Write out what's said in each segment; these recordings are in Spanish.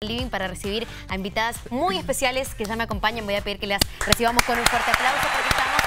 Living para recibir a invitadas muy especiales que ya me acompañan. Voy a pedir que las recibamos con un fuerte aplauso porque estamos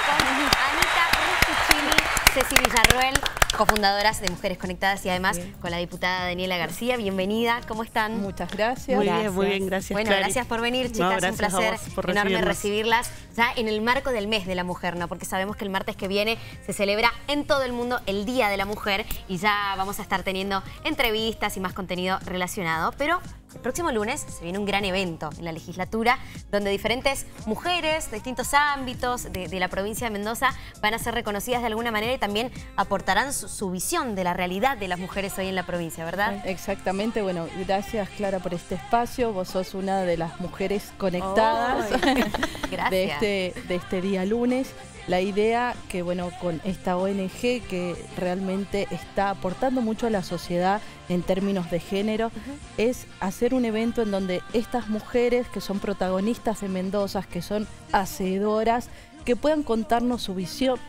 con Anita Rusticini, Ceci Villarroel, cofundadoras de Mujeres Conectadas y además con la diputada Daniela García. Bienvenida, ¿cómo están? Muchas gracias. Muy bien, gracias. Bueno, Clary. gracias por venir, chicas. No, un placer enorme recibirlas ya en el marco del mes de la mujer, ¿no? Porque sabemos que el martes que viene se celebra en todo el mundo el Día de la Mujer y ya vamos a estar teniendo entrevistas y más contenido relacionado. Pero el próximo lunes se viene un gran evento en la legislatura donde diferentes mujeres de distintos ámbitos de la provincia de Mendoza van a ser reconocidas de alguna manera y también aportarán su visión de la realidad de las mujeres hoy en la provincia, ¿verdad? Exactamente. Bueno, gracias, Clara, por este espacio. Vos sos una de las mujeres conectadas de este día lunes. La idea que, bueno, con esta ONG que realmente está aportando mucho a la sociedad en términos de género, es hacer un evento en donde estas mujeres que son protagonistas de Mendoza, que son hacedoras, que puedan contarnos su visión,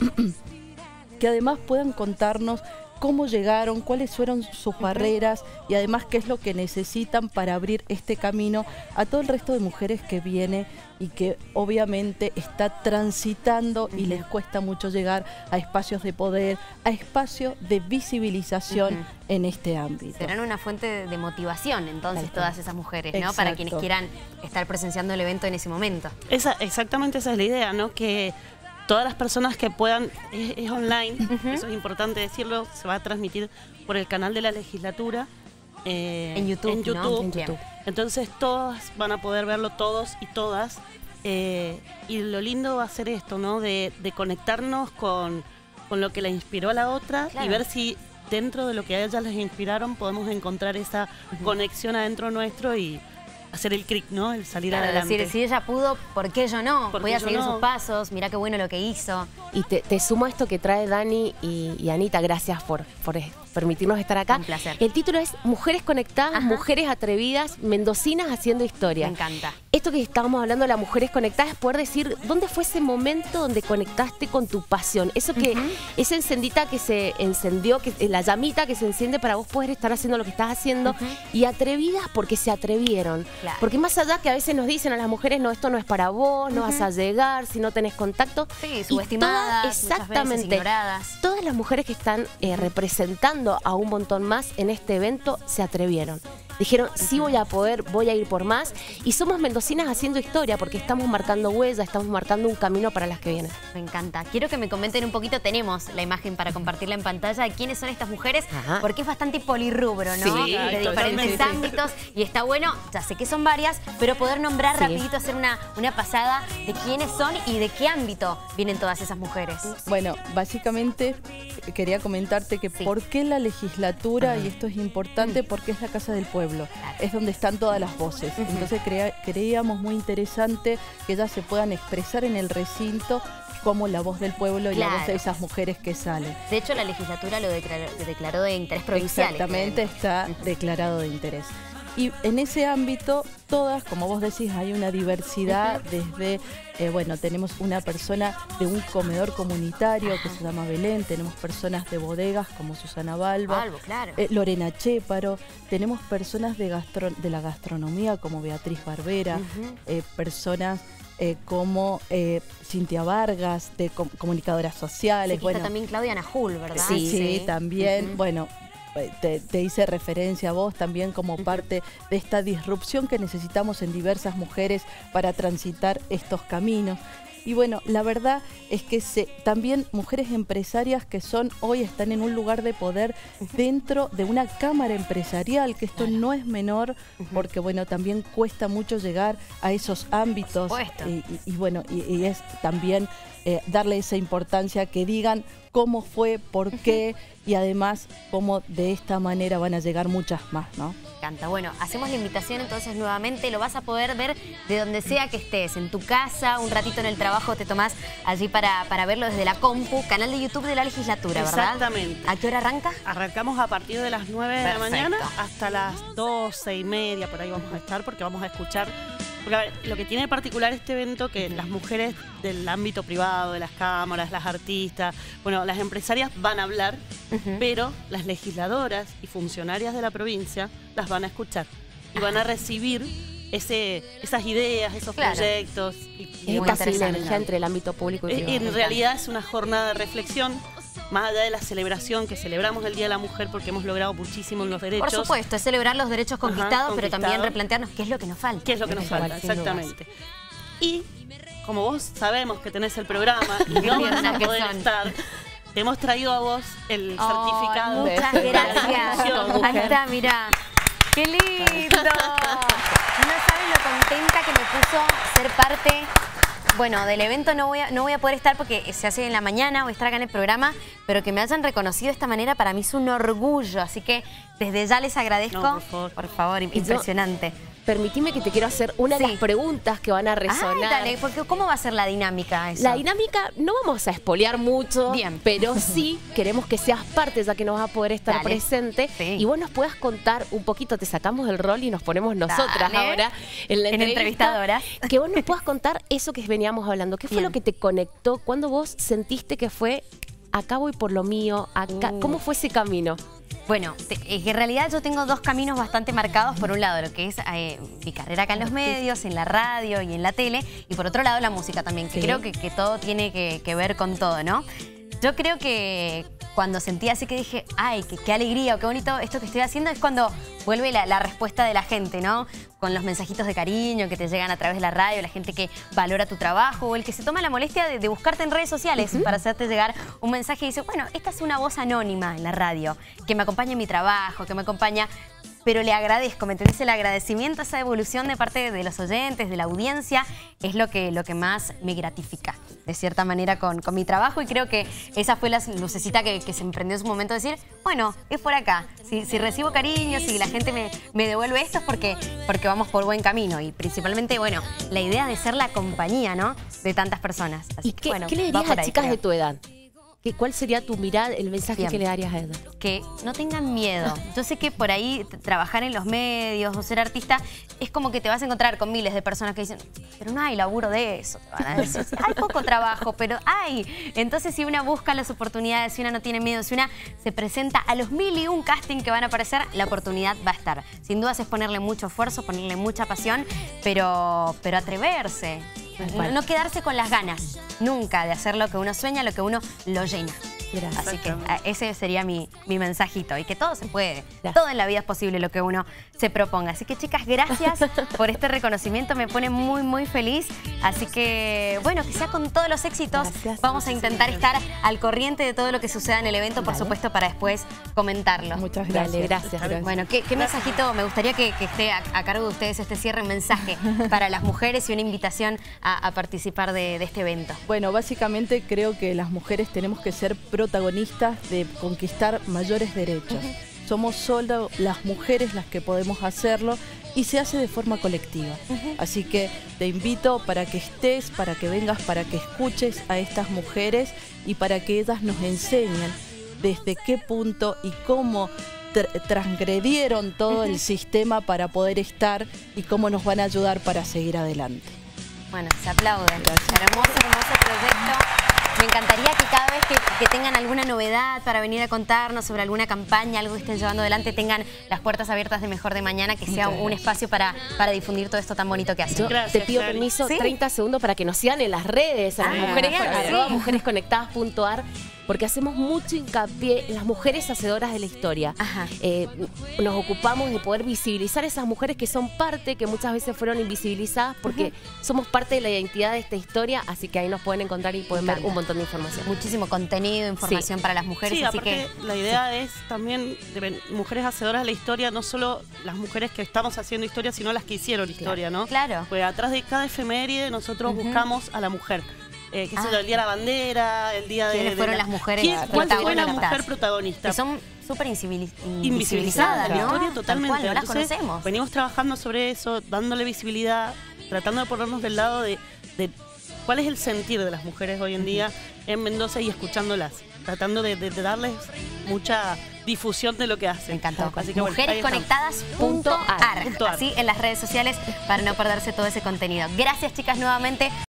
que además puedan contarnos cómo llegaron, cuáles fueron sus barreras y además qué es lo que necesitan para abrir este camino a todo el resto de mujeres que viene y que obviamente está transitando y les cuesta mucho llegar a espacios de poder, a espacios de visibilización en este ámbito. Serán una fuente de motivación entonces todas esas mujeres, ¿no? Exacto. Para quienes quieran estar presenciando el evento en ese momento. Exactamente esa es la idea, ¿no? Que todas las personas que puedan, es online, eso es importante decirlo, se va a transmitir por el canal de la legislatura. En YouTube, en YouTube. ¿no? En YouTube. Entonces todas van a poder verlo, todos y todas. Y lo lindo va a ser esto, ¿no? De conectarnos con lo que la inspiró a la otra y ver si dentro de lo que a ellas les inspiraron podemos encontrar esa conexión adentro nuestro y hacer el clic, ¿no? El salir adelante. Es decir, si ella pudo, ¿por qué yo no? Voy a seguir sus pasos, mirá qué bueno lo que hizo. Y te sumo esto que trae Dani y Anita, gracias por permitirnos estar acá. Un placer. El título es Mujeres Conectadas, Mujeres Atrevidas, Mendocinas Haciendo Historia. Me encanta. Esto que estábamos hablando de las mujeres conectadas es poder decir, ¿dónde fue ese momento donde conectaste con tu pasión? Eso que, esa encendita que se encendió, la llamita que se enciende para vos poder estar haciendo lo que estás haciendo y atrevidas porque se atrevieron. Claro. Porque más allá que a veces nos dicen a las mujeres, no, esto no es para vos, no vas a llegar si no tenés contacto. Sí, subestimadas, exactamente, ignoradas. Todas las mujeres que están representando a un montón más en este evento se atrevieron. Dijeron, sí voy a poder, voy a ir por más. Y somos mendocinas haciendo historia porque estamos marcando huella, estamos marcando un camino para las que vienen. Me encanta. Quiero que me comenten un poquito, tenemos la imagen para compartirla en pantalla de quiénes son estas mujeres, porque es bastante polirrubro, ¿no? Sí, de diferentes ámbitos. Y está bueno, ya sé que son varias, pero poder nombrar rapidito, hacer una pasada de quiénes son y de qué ámbito vienen todas esas mujeres. Bueno, básicamente quería comentarte que por qué la legislatura, y esto es importante, porque es la Casa del Pueblo. Es donde están todas las voces. Entonces creíamos muy interesante que ellas se puedan expresar en el recinto como la voz del pueblo y la voz de esas mujeres que salen. De hecho, la legislatura lo declaró de interés provincial. Exactamente, está declarado de interés. Y en ese ámbito, todas, como vos decís, hay una diversidad desde, bueno, tenemos una persona de un comedor comunitario que se llama Belén, tenemos personas de bodegas como Susana Balba, Lorena Chéparo, tenemos personas de la gastronomía como Beatriz Barbera, personas como Cintia Vargas, de comunicadoras sociales. Está también Claudia Najul, ¿verdad? Sí, también, bueno, te hice referencia a vos también como parte de esta disrupción que necesitamos en diversas mujeres para transitar estos caminos. Y bueno, la verdad es que también mujeres empresarias que hoy están en un lugar de poder dentro de una cámara empresarial, que esto no es menor, porque bueno, también cuesta mucho llegar a esos ámbitos. Y bueno, y es también darle esa importancia, que digan cómo fue, por qué, y además cómo de esta manera van a llegar muchas más, ¿no? Me encanta. Bueno, hacemos la invitación entonces nuevamente, lo vas a poder ver de donde sea que estés, en tu casa, un ratito en el trabajo te tomás allí para verlo desde la compu, canal de YouTube de la legislatura, ¿verdad? Exactamente. ¿A qué hora arranca? Arrancamos a partir de las 9 de la mañana hasta las 12:30, por ahí vamos a estar, porque vamos a escuchar. Porque a ver, lo que tiene de particular este evento, que las mujeres del ámbito privado, de las cámaras, las artistas, bueno, las empresarias van a hablar, pero las legisladoras y funcionarias de la provincia las van a escuchar. y van a recibir esas ideas, esos proyectos. Es casi sinergia entre el ámbito público y privado. En realidad es una jornada de reflexión, más allá de la celebración, que celebramos el Día de la Mujer porque hemos logrado muchísimo en los derechos. Por supuesto, es celebrar los derechos conquistados, pero también replantearnos qué es lo que nos falta. ¿Qué es lo que nos falta? Exactamente. Y como vos sabemos que tenés el programa y no vas a poder estar, te hemos traído a vos el certificado. Muchas gracias. Ahí está, mirá. ¡Qué lindo! No saben lo contenta que me puso ser parte. Bueno, del evento no voy a poder estar porque se hace en la mañana, voy a estar acá en el programa, pero que me hayan reconocido de esta manera para mí es un orgullo. Así que desde ya les agradezco. No, por favor, impresionante. Permitime que te quiero hacer una de las preguntas que van a resonar. Dale, porque ¿cómo va a ser la dinámica eso? La dinámica no vamos a espolear mucho, pero sí queremos que seas parte, ya que no vas a poder estar presente. Y vos nos puedas contar un poquito, te sacamos del rol y nos ponemos nosotras ahora en la entrevistadora. Que vos nos puedas contar eso que veníamos hablando. ¿Qué fue lo que te conectó? ¿Cuándo vos sentiste que fue acá voy por lo mío? Acá, ¿cómo fue ese camino? Bueno, en realidad yo tengo dos caminos bastante marcados. Por un lado, lo que es mi carrera acá en los medios, en la radio y en la tele. Y por otro lado, la música también, que creo que todo tiene que ver con todo, ¿no? Yo creo que cuando sentí así que dije, ay, qué alegría o qué bonito esto que estoy haciendo, es cuando vuelve la respuesta de la gente, ¿no? Con los mensajitos de cariño que te llegan a través de la radio, la gente que valora tu trabajo o el que se toma la molestia de buscarte en redes sociales para hacerte llegar un mensaje y dice, bueno, esta es una voz anónima en la radio, que me acompaña en mi trabajo, que me acompaña... Pero le agradezco, ¿me entendés? El agradecimiento, esa evolución de parte de los oyentes, de la audiencia, es lo que más me gratifica, de cierta manera, con mi trabajo. Y creo que esa fue la lucecita que se emprendió en su momento, de decir, bueno, es por acá. Si recibo cariño, si la gente me devuelve esto, es porque vamos por buen camino. Y principalmente, bueno, la idea de ser la compañía, ¿no? De tantas personas. Así que, bueno, ¿qué le dirías a chicas de tu edad? ¿Cuál sería tu mirada, el mensaje que le darías a ella? Que no tengan miedo. Yo sé que por ahí trabajar en los medios o ser artista es como que te vas a encontrar con miles de personas que dicen, pero no hay laburo de eso. Te van a decir, hay poco trabajo, pero hay. Entonces, si una busca las oportunidades, si una no tiene miedo, si una se presenta a los 1001 casting que van a aparecer, la oportunidad va a estar. Sin dudas es ponerle mucho esfuerzo, ponerle mucha pasión, pero atreverse. No quedarse con las ganas, nunca, de hacer lo que uno sueña, lo que uno lo llena. Así que ese sería mi mensajito. Y que todo se puede, todo en la vida es posible lo que uno se proponga. Así que, chicas, gracias por este reconocimiento, me pone muy, muy feliz. Así que, bueno, que sea con todos los éxitos. Vamos a intentar estar al corriente de todo lo que suceda en el evento, por supuesto, para después comentarlo. Muchas gracias. Gracias. Bueno, ¿qué mensajito me gustaría que esté a cargo de ustedes este cierre, un mensaje para las mujeres y una invitación a participar de este evento? Bueno, básicamente creo que las mujeres tenemos que ser protagonistas de conquistar mayores derechos. Somos solo las mujeres las que podemos hacerlo y se hace de forma colectiva. Así que te invito para que estés, para que vengas, para que escuches a estas mujeres y para que ellas nos enseñen desde qué punto y cómo transgredieron todo el sistema para poder estar y cómo nos van a ayudar para seguir adelante. Bueno, se aplauden. Hermoso, hermoso proyecto. Me encantaría que cada vez que tengan alguna novedad para venir a contarnos sobre alguna campaña, algo que estén llevando adelante, tengan las puertas abiertas de Mejor de Mañana, que sea un espacio para difundir todo esto tan bonito que hacen. Yo te pido permiso, 30 segundos para que nos sigan en las redes, a las mujeres, @mujeresconectadas.ar, porque hacemos mucho hincapié en las mujeres hacedoras de la historia. Nos ocupamos de poder visibilizar a esas mujeres que son parte, que muchas veces fueron invisibilizadas, porque somos parte de la identidad de esta historia, así que ahí nos pueden encontrar y pueden ver un montón de información. Muchísimo contenido, información para las mujeres. Sí, así aparte, que la idea es también de mujeres hacedoras de la historia, no solo las mujeres que estamos haciendo historia, sino las que hicieron historia, ¿no? Claro. Pues atrás de cada efeméride nosotros buscamos a la mujer. ¿Qué sé yo, el Día de la Bandera, el Día de... ¿Quiénes fueron las mujeres ¿Cuál fue la mujer protagonista? Que son súper invisibilizadas, invisibilizadas, ¿no? La historia totalmente. No las conocemos. Venimos trabajando sobre eso, dándole visibilidad, tratando de ponernos del lado de cuál es el sentir de las mujeres hoy en día en Mendoza y escuchándolas, tratando de darles mucha difusión de lo que hacen. Me encantó. Así que, mujeresconectadas.ar. Así en las redes sociales para no perderse todo ese contenido. Gracias, chicas, nuevamente.